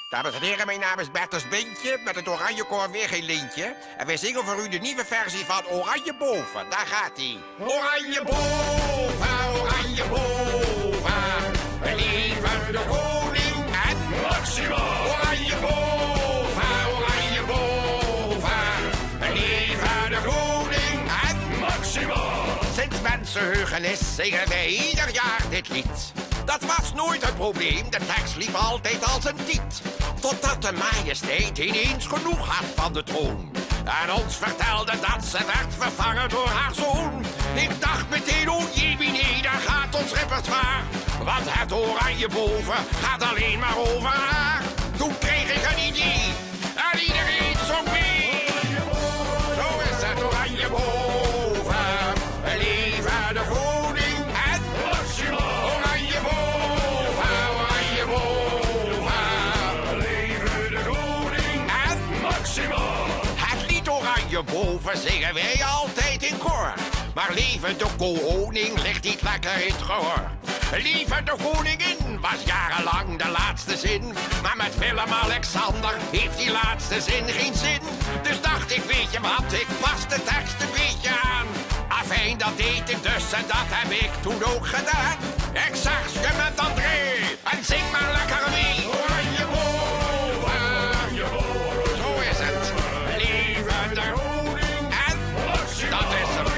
Dames en heren, mijn naam is Bertus Bintje, met het Oranje Koor weer geen lintje. En wij zingen voor u de nieuwe versie van Oranje Boven. Daar gaat-ie. Oranje Boven, Oranje Boven. We leven de koning en Maxima. Oranje Boven, Oranje Boven. We leven de koning en Maxima. Sinds mensenheugenis zingen wij ieder jaar dit lied. Dat was nooit het probleem, de tekst liep altijd als een tiet. Totdat de majesteit ineens genoeg had van de troon. En ons vertelde dat ze werd vervangen door haar zoon. Ik dacht meteen, oh jemine, daar gaat ons repertoire. Want het Oranje Boven gaat alleen maar over haar. Toen kreeg ik een idee en iedereen zong mee. Zo is het Oranje Boven, we leven de koning en Maxima. Oranje Boven, Oranje Boven, we leven de koning en Maxima. Het lied Oranje Boven zingen wij altijd in koor. Maar leven de koning ligt niet lekker in het gehoor. Leven de koningin was jarenlang de laatste zin. Maar met Willem-Alexander heeft die laatste zin geen zin. Dus dacht ik, weet je wat, ik pas de tekst een beetje aan. Afijn, dat deed ik dus en dat heb ik toen ook gedaan. Ik zag je met André en zing maar lekker mee. Oranje Boven, Oranje Boven, zo is het. Leven de koning en dat is hem.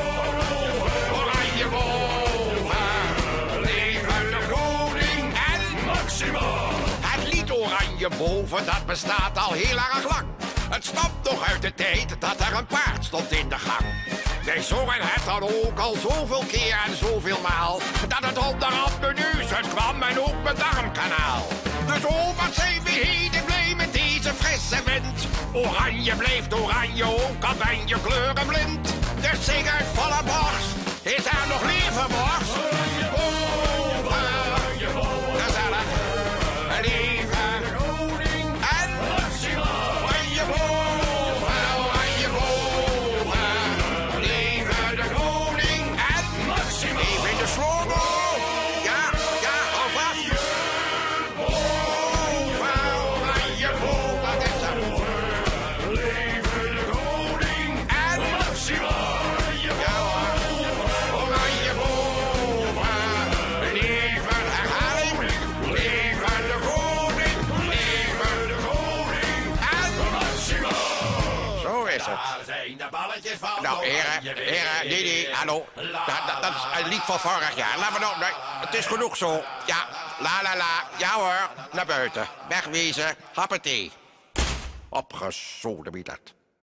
Oranje Boven, leven de koning en Maxima. Het lied Oranje Boven, dat bestaat al heel erg lang. Het stamt nog uit de tijd dat er een paard stond in de gang. Wij zongen het dan ook al zoveel keer en zoveel maal, dat het onderhand mijn neus uitkwam en ook mijn darmkanaal. Dus oh, wat zijn we heden blij met deze frisse wind. Oranje blijft oranje, ook al ben je kleurenblind. Dus zing uit volle borst, is er nog levenborst? Oranje Boven, Oranje Boven, gezellig. Leven de koning en Maxima. Oranje Boven, Oranje Boven, leven de koning en Maxima. Even in de slow-mo. Ja, alvast. Boven, Oranje Boven, wat is er? Leven de koning en Maxima. Ja, Oranje Boven, leven, herhaling. Leven de koning en Maxima. Zo is het. Daar zijn de balletjes van. Nou, heren, nee, hallo. Dat is een lied van vorig jaar. Laten we nog, nee, het is genoeg zo. Ja, la, ja hoor, naar buiten. Wegwezen, happatee. Opgezoden wie dat.